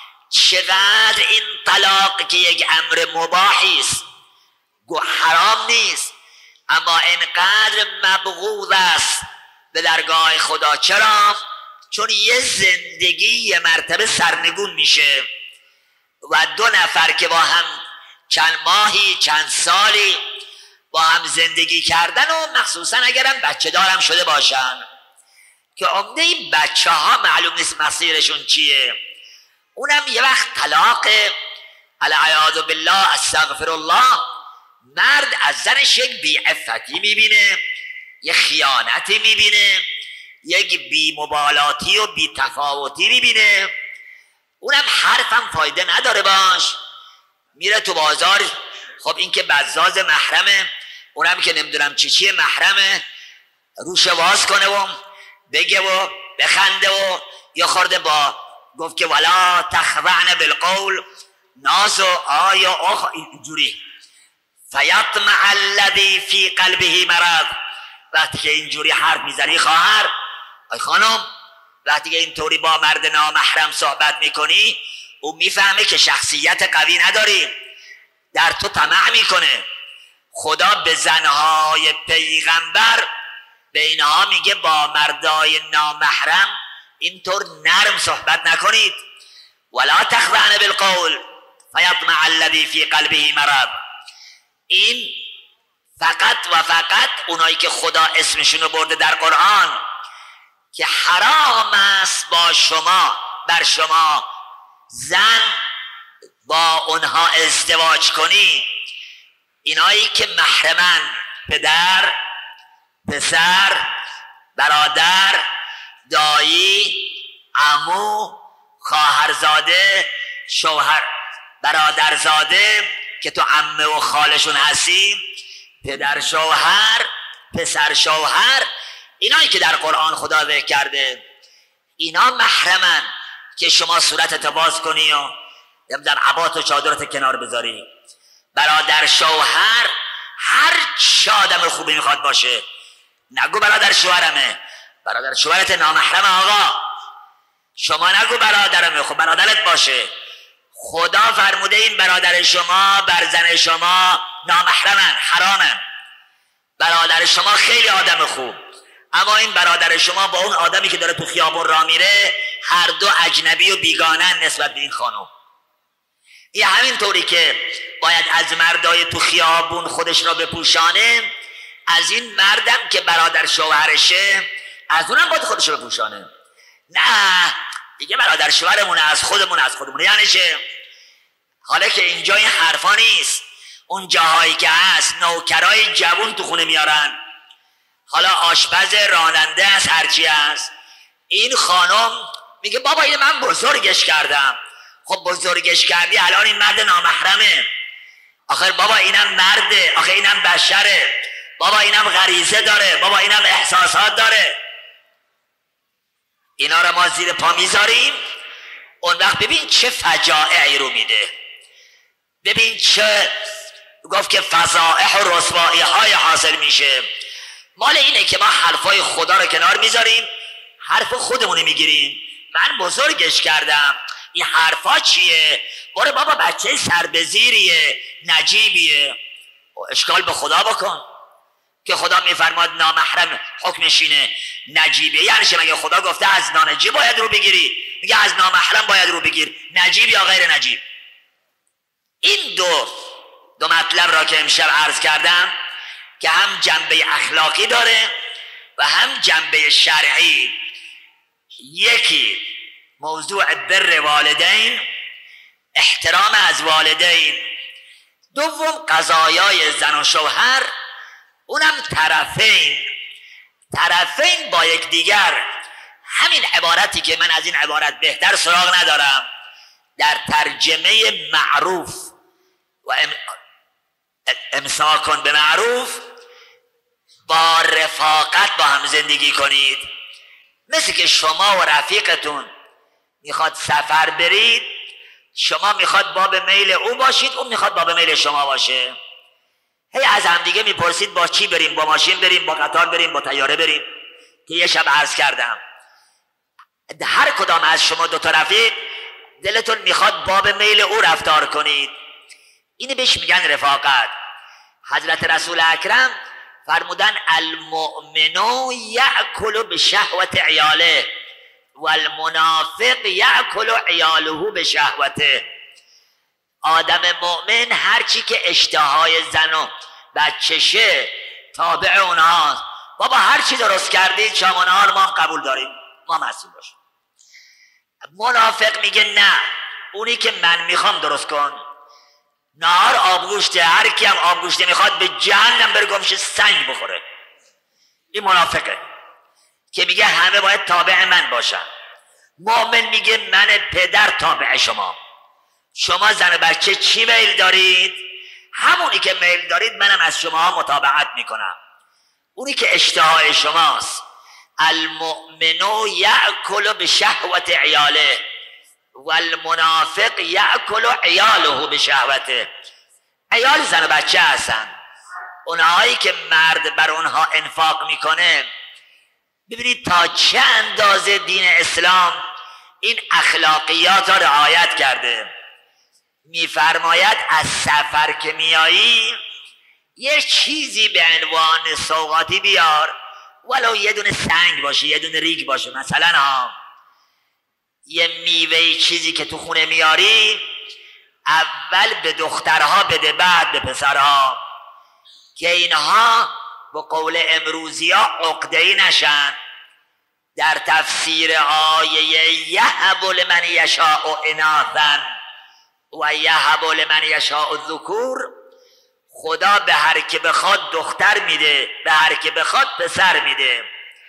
چقدر این طلاق که یک امر مباحی است، حرام نیست، اما اینقدر مبغوض است به درگاه خدا. چرا؟ چون یه زندگی یه مرتبه سرنگون میشه و 2 نفر که با هم چند ماهی چند سالی با هم زندگی کردن و مخصوصا اگرم بچه دارم شده باشن که عمده این بچه ها معلوم نیست مسیرشون چیه، اونم یه وقت طلاق العیاذ بالله استغفر الله. مرد از زنش یک بیعفتی میبینه، یک خیانتی میبینه، یک بی‌مبالاتی و بی‌تفاوتی میبینه، اونم حرفم فایده نداره باش. میره تو بازار، خب این که بزاز محرمه، اونم که نمیدونم چیه محرمه، روش واز کنه و بگه و بخنده و یا خورده با گفت که ولا تخضعن بالقول، ناز و آیا آخ اینجوری فیطمع الذی فی قلبه مرض. وقتی که اینجوری حرف میزنی خواهر، ای خانم، وقتی که اینطوری با مرد نامحرم صحبت میکنی، او میفهمه که شخصیت قوی نداری، در تو طمع میکنه. خدا به زنهای پیغمبر به اینها میگه با مردای نامحرم اینطور نرم صحبت نکنید. ولا تخضعن بالقول فیطمع الذی فی قلبه مرض. این فقط و فقط اونایی که خدا اسمشونو برده در قرآن که حرام است با شما، بر شما زن با اونها ازدواج کنی، اینایی که محرمن، پدر، پسر، برادر، دایی، عمو، خواهرزاده، شوهر، برادرزاده که تو عمه و خالشون هستی، پدر شوهر، پسر شوهر، اینایی که در قرآن خدا ذکر کرده، اینا محرمن که شما صورتت باز کنی و نمیدونم عبات و چادرت کنار بذاری. برادر شوهر هر چه آدم خوبی میخواد باشه، نگو برادر شوهرمه، برادر شوهرت نامحرم آقا. شما نگو برادرمه، خب برادرت باشه. خدا فرموده این برادر شما بر زن شما نامحرمن، حرامن. برادر شما خیلی آدم خوب، اما این برادر شما با اون آدمی که داره تو خیابون راه میره هر دو اجنبی و بیگانه نسبت به این خانم. این همین طوری که باید از مردای تو خیابون خودش را بپوشانه، از این مردم که برادر شوهرشه از اونم باید خودش را بپوشانه. نه دیگه برادر شوهرمونه، از خودمونه یعنی چه؟ حالا که اینجا این حرفا نیست. اون جاهایی که هست نوکرای جوون تو خونه میارن، حالا آشپز، راننده است، هرچی هست. این خانم میگه بابا این من بزرگش کردم. خب بزرگش کردی، الان این مرد نامحرمه. آخر بابا اینم مرده، آخر اینم بشره، بابا اینم غریزه داره، بابا اینم احساسات داره. اینا رو ما زیر پا میذاریم، اون وقت ببین چه فجائعی رو میده، ببین چه گفت که فضائح و رسوایی های حاصل میشه. مال اینه که ما حرفای خدا رو کنار میذاریم، حرف خودمونو میگیریم. من بزرگش کردم، این حرفا چیه؟ برو بابا بچه سربزیریه، نجیبیه. اشکال به خدا بکن که خدا میفرماد نامحرم حکمش اینه، نجیبه. یعنی چه؟ مگه خدا گفته از نانجیب باید رو بگیری؟ میگه از نامحرم باید رو بگیر، نجیب یا غیر نجیب. این دو مطلب را که امشب عرض کردم که هم جنبه اخلاقی داره و هم جنبه شرعی. یکی موضوع بر والدین، احترام از والدین. دوم قضایای زن و شوهر، اونم طرفین با یکدیگر. همین عبارتی که من از این عبارت بهتر سراغ ندارم، در ترجمه معروف و امساکن به معروف، با رفاقت با هم زندگی کنید. مثل که شما و رفیقتون میخواد سفر برید، شما میخواد باب میل او باشید، اون میخواد باب میل شما باشه. هی از هم دیگه میپرسید با چی بریم؟ با ماشین بریم، با قطار بریم، با طیاره بریم؟ که یه شب عرض کردم هر کدام از شما دو تا رفیق دلتون میخواد باب میل او رفتار کنید. اینو بهش میگن رفاقت. حضرت رسول اکرم فرمودن المؤمن یأکل بشهوت عیاله والمنافق یأکل عیاله بشهوته. آدم مؤمن هرچی که اشتهای زن و بچشه تابع اونهاست. بابا هرچی درست کردید شام و نهار ما قبول داریم، ما مسئول باشیم. منافق میگه نه، اونی که من میخوام درست کن. نهار آبگوشته، هر کی هم آبگوشته میخواد به جهنم بره گمشه سنگ بخوره. این منافقه که میگه همه باید تابع من باشن. مؤمن میگه من پدر تابع شما. شما زن و بچه چی میل دارید؟ همونی که میل دارید منم از شما مطابقت میکنم. اونی که اشتهای شماست. المؤمن یأکل بشهوت عیاله والمنافق یأکل عیاله بشهوته. عیال زن و بچه هستن، اونهایی که مرد بر اونها انفاق میکنه. ببینید تا چه اندازه دین اسلام این اخلاقیات را رعایت کرده. میفرماید از سفر که میایی یه چیزی به عنوان سوغاتی بیار، ولو یه دونه سنگ باشه، یه دونه ریگ باشه. مثلا یه میوه چیزی که تو خونه میاری اول به دخترها بده، بعد به پسرها، که اینها به قول امروزی ها عقده‌ای نشن. در تفسیر آیه یهب لمن یشاء اناثا و یهب لمن یشاء الذکور، خدا به هر که بخواد دختر میده، به هر که بخواد پسر میده.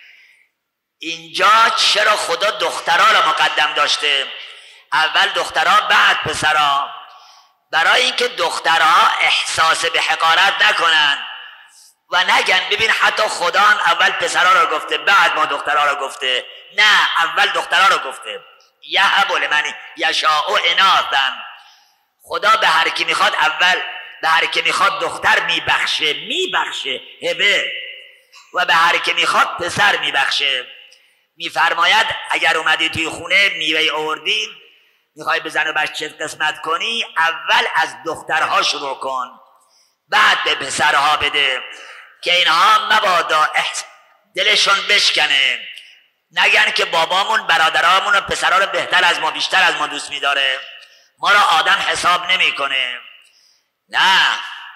اینجا چرا خدا دخترها را مقدم داشته؟ اول دخترها بعد پسرها، برای اینکه دخترها احساس به حقارت نکنن و نگن ببین حتی خدا اول پسرها را گفته بعد ما دخترها را گفته. نه، اول دخترها را گفته. یهب لمن یشاء اناثا، خدا به هر کی میخواد اول به هر کی میخواد دختر میبخشه هبه، و به هر کی میخواد پسر میبخشه. میفرماید اگر اومدی توی خونه میوه آوردی میخوای به زن و بچه قسمت کنی، اول از دخترها شروع کن بعد به پسرها بده، که اینها مبادا دلشون بشکنه، نگن که بابامون برادرامون و پسرها رو بهتر از ما، بیشتر از ما دوست میداره، ما را آدم حساب نمیکنه. نه،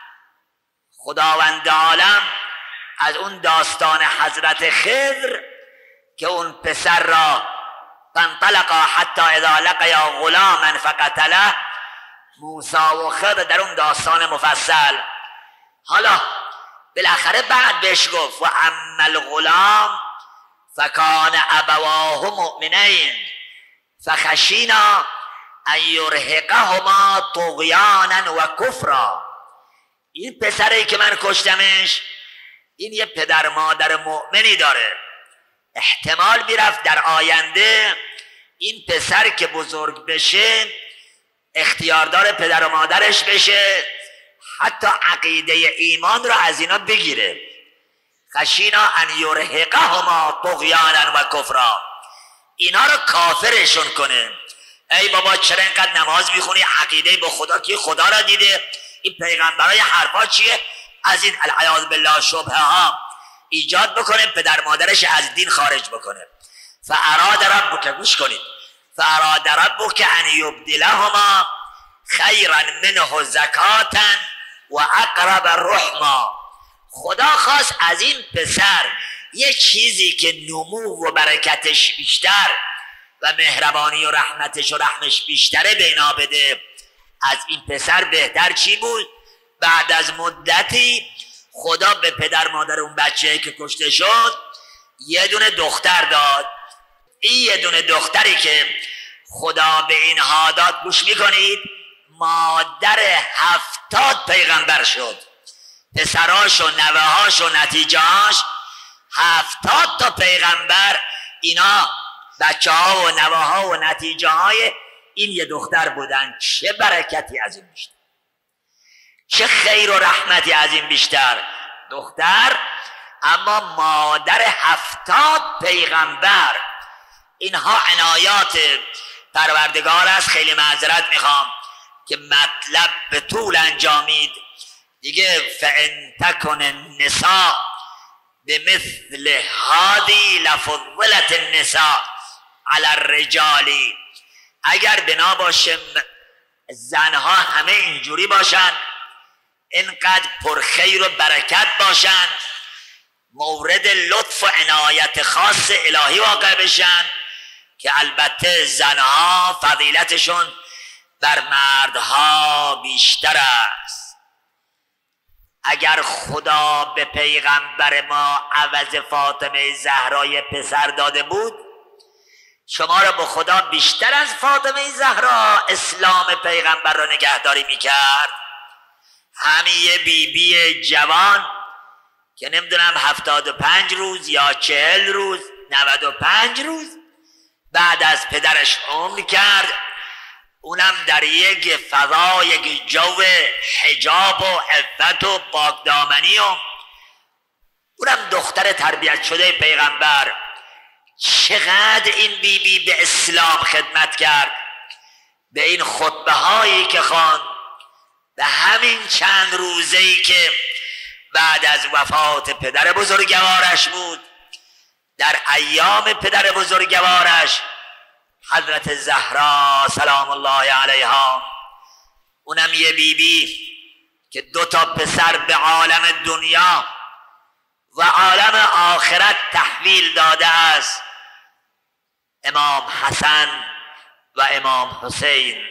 خداوند عالم از اون داستان حضرت خضر که اون پسر را فانطلقا حتی اذا لقیا غلاما فقتله، موسی و خضر در اون داستان مفصل. حالا بالاخره بعد بهش گفت و اما الغلام فکان ابواه مؤمنین فخشینا ان یرهقهما طغیانا و کفرا. این پسری که من کشتمش این یه پدر مادر مؤمنی داره، احتمال میرفت در آینده این پسر که بزرگ بشه اختیاردار پدر و مادرش بشه، حتی عقیده ایمان رو از اینا بگیره. خشینا ان یرهقهما طغیانا و کفرا، اینا رو کافرشون کنه. ای بابا چرا اینقدر نماز میخونی؟ عقیده به خدا که خدا را دیده؟ این پیغمبرای حرفا چیه؟ از این العیاذ بالله شبهه ها ایجاد بکنه، پدر مادرش از دین خارج بکنه. فاراد ربک، گوش کنید، فاراد ربک ان یبدلهما خیرا منه زکاتا و اقرب رحما. خدا خواست از این پسر یه چیزی که نمو و برکتش بیشتر و مهربانی و رحمتش و رحمش بیشتره بینا بده. از این پسر بهتر چی بود؟ بعد از مدتی خدا به پدر مادر اون بچه‌ای که کشته شد یه دونه دختر داد. این یه دونه دختری که خدا به اینها داد، گوش میکنید، مادر 70 پیغمبر شد. پسراش و نوهاش و نتیجهاش 70 تا پیغمبر، اینا بچه ها و نوه ها و نتیجه های این یه دختر بودن. چه برکتی از این بیشتر، چه خیر و رحمتی از این بیشتر. دختر اما مادر 70 پیغمبر. اینها عنایات پروردگار است. خیلی معذرت میخوام که مطلب به طول انجامید دیگه. فان تکن النساء بمثل هذه لفضلت النساء علی الرجال، اگر بنا باشه زنها همه اینجوری باشن، اینقدر پرخیر و برکت باشن، مورد لطف و عنایت خاص الهی واقع بشن، که البته زنها فضیلتشون بر مردها بیشتر است. اگر خدا به پیغمبر ما عوض فاطمه زهرا پسر داده بود، شما را به خدا بیشتر از فاطمه زهرا اسلام پیغمبر را نگهداری میکرد. همین یه بیبی جوان که نمیدونم 75 روز یا 40 روز 95 روز بعد از پدرش عمر کرد، اونم در یک فضا، یک جو حجاب و عفت و پاکدامنی، و اونم دختر تربیت شده پیغمبر. چقدر این بیبی به اسلام خدمت کرد، به این خطبه هایی که خواند، به همین چند روزه‌ای که بعد از وفات پدر بزرگوارش بود. در ایام پدر بزرگوارش حضرت زهرا سلام الله علیها، اونم یه بیبی که 2 تا پسر به عالم دنیا و عالم آخرت تحویل داده است، امام حسن و امام حسین.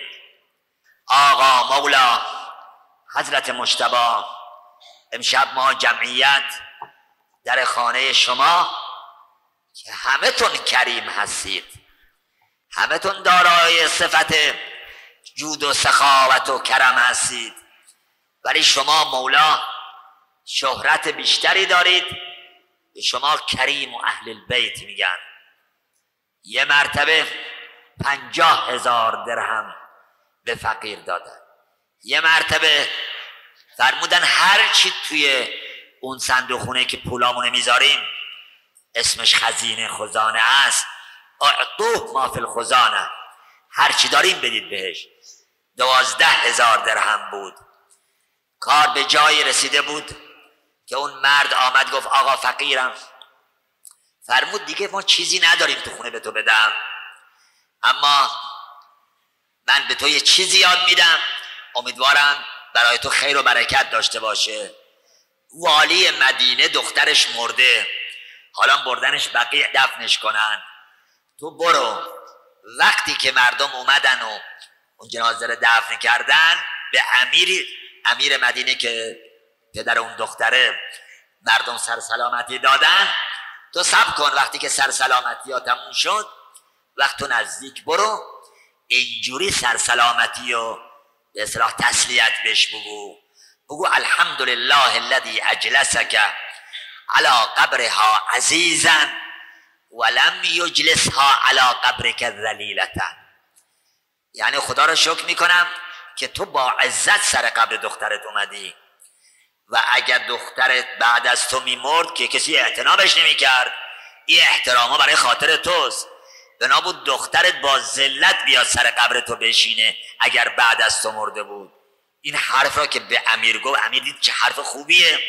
آقا مولا حضرت مجتبی، امشب ما جمعیت در خانه شما که همه تون کریم هستید، همه تون دارای صفت جود و سخاوت و کرم هستید، ولی شما مولا شهرت بیشتری دارید. به شما کریم و اهل البیت میگن. یه مرتبه 50,000 درهم به فقیر دادن. یه مرتبه فرمودن هر چی توی اون صندوقخونه که پولامونه میذاریم اسمش خزینه خزانه است، اعطوه ما فی الخزانه، هر چی داریم بدید بهش. 12,000 درهم بود. کار به جایی رسیده بود که اون مرد آمد گفت آقا فقیرم. فرمود دیگه ما چیزی نداریم تو خونه به تو بدم، اما من به تو یه چیزی یاد میدم، امیدوارم برای تو خیر و برکت داشته باشه. والی مدینه دخترش مرده، حالا بردنش بقیع دفنش کنن. تو برو وقتی که مردم اومدن و اون جنازه رو دفن کردن، به امیر مدینه که پدر اون دختره مردم سرسلامتی دادن، تو صبر کن، وقتی که سرسلامتی ها تموم شد وقت تو نزدیک برو، اینجوری سرسلامتی و به اصطلاح تسلیت بهش بگو الحمدلله الذی اجلسک علی قبرها عزیزا ولم یجلسها علی قبرک ذلیلة، یعنی خدا رو شکر میکنم که تو با عزت سر قبر دخترت اومدی و اگر دخترت بعد از تو میمرد که کسی اعتنابش نمیکرد، این احتراما برای خاطر توست، بنابود دخترت با ذلت بیاد سر قبر تو بشینه اگر بعد از تو مرده بود. این حرف را که به امیر گفت، امیر دید چه حرف خوبیه،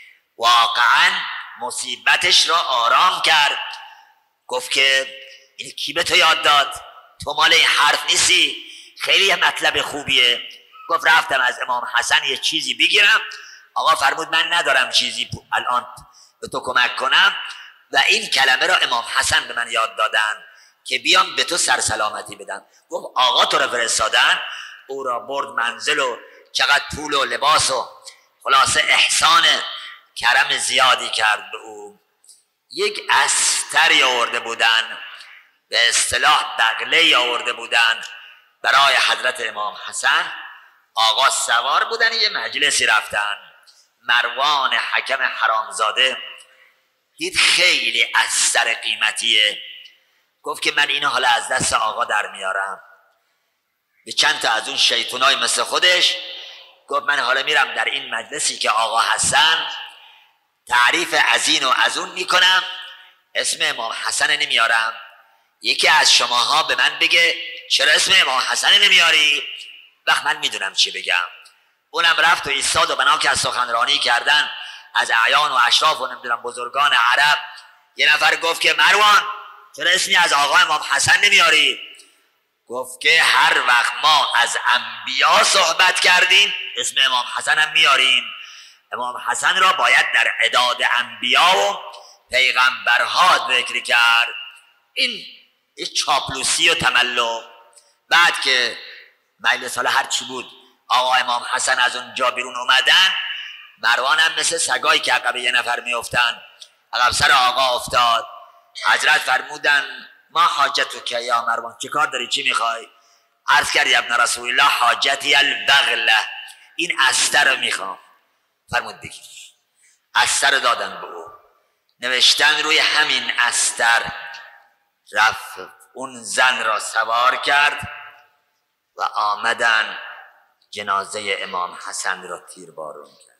واقعا مصیبتش را آرام کرد. گفت که این کی به تو یاد داد؟ تو مال این حرف نیستی، خیلی مطلب خوبیه. گفت رفتم از امام حسن یه چیزی بگیرم، آقا فرمود من ندارم چیزی الان به تو کمک کنم و این کلمه را امام حسن به من یاد دادن که بیام به تو سرسلامتی بدم. گفت آقا تو را فرستادن؟ او را برد منزل و چقدر پول و لباس و خلاصه احسان کرم زیادی کرد به او. یک استری آورده بودن، به اصطلاح بغله آورده بودن برای حضرت امام حسن. آقا سوار بودن، یه مجلسی رفتن. مروان حکم حرامزاده دید خیلی استر قیمتیه، گفت که من اینو حالا از دست آقا در میارم. به چند تا از اون شیطونای مثل خودش گفت من حالا میرم در این مجلسی که آقا هستن تعریف از این و از اون میکنم، اسم امام حسن نمیارم. یکی از شماها به من بگه چرا اسم امام حسن نمیاری، وقت من میدونم چی بگم. اونم رفت و ایستاد و بنا که از سخنرانی کردن از اعیان و اشراف و نمیدونم بزرگان عرب، یه نفر گفت که مروان چرا اسمی از آقا امام حسن نمیاری؟ گفت که هر وقت ما از انبیا صحبت کردیم اسم امام حسن هم میاریم. امام حسن را باید در عداد انبیا و پیغمبرها ذکر کرد. این چاپلوسی و تملق. بعد که مجلس حالا هر چی بود آقا امام حسن از اونجا بیرون اومدن، مروان هم مثل سگایی که عقب یه نفر میافتن عقب سر آقا افتاد. حضرت فرمودن ما حاجتک یا مروان، چه کار داری، چی میخوای؟ عرض کردی ابن رسول الله حاجتی البغله، این استر رو میخوام. فرمود بگیر. استر دادن به او، نوشتن روی همین استر. رفت اون زن را سوار کرد و آمدن جنازه امام حسن را تیربارون کرد.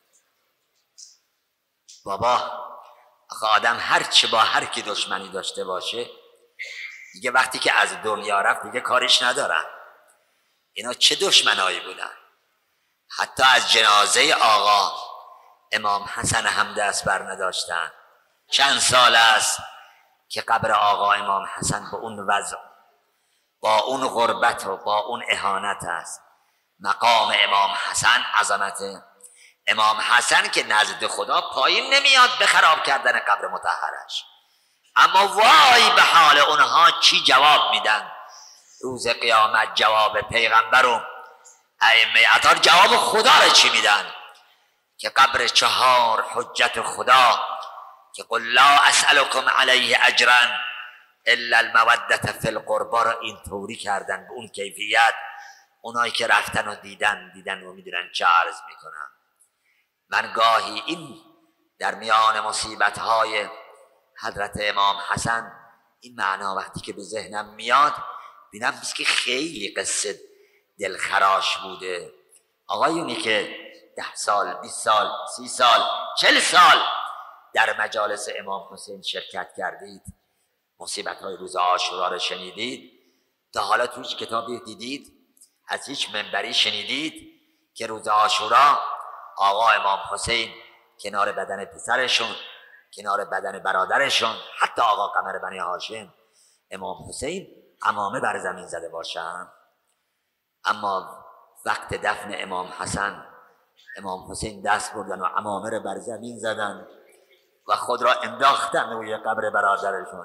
بابا آخه آدم هرچه با هر کی دشمنی داشته باشه دیگه وقتی که از دنیا رفت دیگه کارش ندارن. اینا چه دشمنایی بودن. حتی از جنازه آقا امام حسن هم دست بر نداشتن. چند سال است که قبر آقا امام حسن با اون وضع، با اون غربت و با اون اهانت است. مقام امام حسن، عظمت امام حسن که نزد خدا پایین نمیاد به خراب کردن قبر مطهرش. اما وای به حال اونها چی جواب میدن روز قیامت. جواب پیغمبر و ائمه اطهار جواب خدا رو چی میدن؟ که قبر 4 حجت خدا که قل لا اسألكم علیه اجرا الا المودة فی القربا را این طوری کردن به اون کیفیت. اونایی که رفتن و دیدن و میدونن چه عرض میکنن. من گاهی این در میان مصیبت های حضرت امام حسن این معنا وقتی که به ذهنم میاد بینم که خیلی قصه دلخراش بوده. آقایونی که 10 سال 20 سال 30 سال 40 سال در مجالس امام حسین شرکت کردید، مصیبت های روز عاشورا رو شنیدید، تا حالا تو هیچ کتابی دیدید، از هیچ منبری شنیدید که روز عاشورا آقا امام حسین کنار بدن پسرشون، کنار بدن برادرشون، حتی آقا قمر بنی هاشم امام حسین عمامه بر زمین زده باشن؟ اما وقت دفن امام حسن امام حسین دست بردن و عمامه رو بر زمین زدن و خود را انداختن روی قبر برادرشون.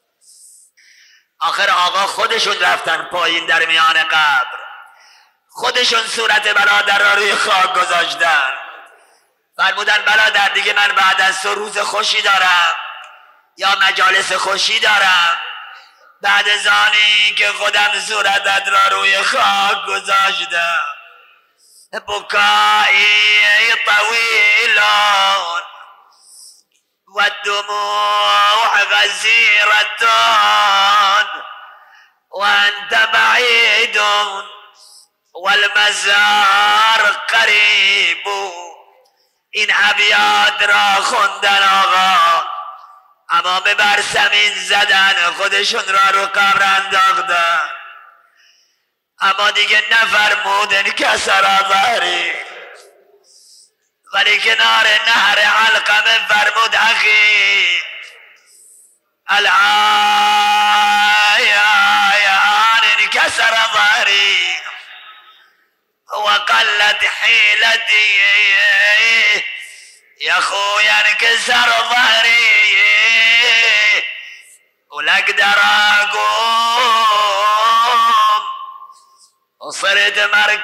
آخر آقا خودشون رفتن پایین در میان قبر، خودشون صورت برادر را روی خاک گذاشتن. فرمودن برادر دیگه من بعد از تو روز خوشی دارم یا مجالس خوشی دارم، بعد از آنی که خودم صورتت را روی خاک گذاشتم. بکایی طویلان والدموع غزيرة وأنت بعيد والمزار قریب. این ابیات را خوندن آقا، اما به بر زمین زدن، خودشون را رو قبر انداختن، اما دیگه نفرمودن کسر ظهری، ولی کنار نهر علقمه فرمود اخی الآن انكسر ظهري وقلت حيلتي يا خويا انكسر ظهري ولا اقدر اقوم وصرت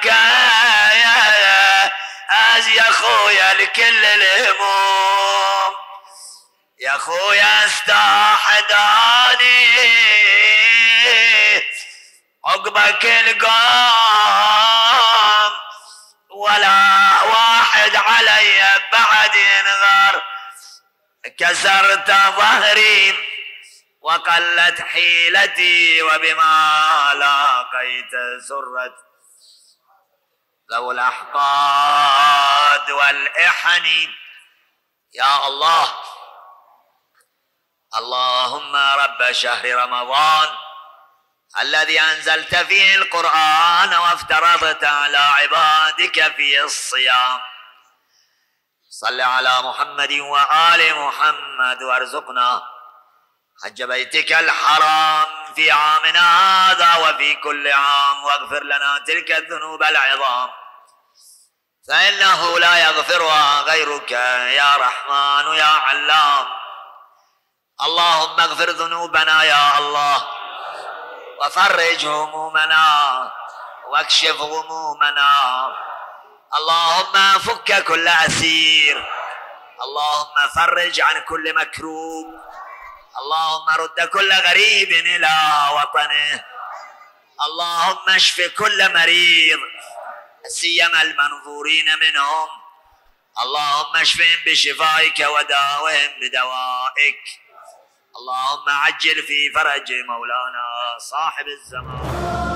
مركز يا خويا لكل الهموم يا خويا استحداني عقبك القام ولا واحد علي بعد ينغر كسرت ظهري وقلت حيلتي وبما لاقيت سرت ذو الأحقاد والإحن. يا الله اللهم رب شهر رمضان الذي أنزلت فيه القرآن وافترضت على عبادك فيه الصيام، صل على محمد وآل محمد وارزقنا حج بيتك الحرام في عامنا هذا وفي كل عام، واغفر لنا تلك الذنوب العظام فإنه لا يغفرها غيرك يا رحمن يا علام. اللهم اغفر ذنوبنا يا الله وفرج همومنا واكشف غمومنا. اللهم فك كل أسير، اللهم فرج عن كل مكروب، اللهم رد كل غريب إلى وطنه، اللهم اشف كل مريض سيما المنظورين منهم، اللهم اشفهم بشفائك وداوهم بدوائك. اللهم عجل في فرج مولانا صاحب الزمان.